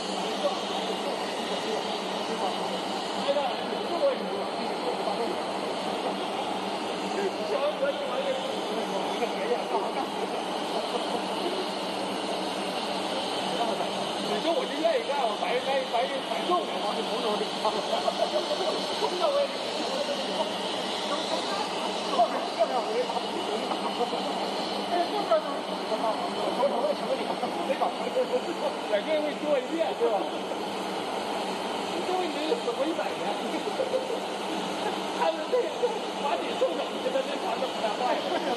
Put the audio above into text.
你说我就愿意干，我白种点往你头上顶上，冲到位，后面这样我也打不起，我打。哎，这边都是什么？我头在什么地方？没搞成，在这位多一遍，对吧？这位你死回100年，他们这把你送走，现在这船都不大坏了。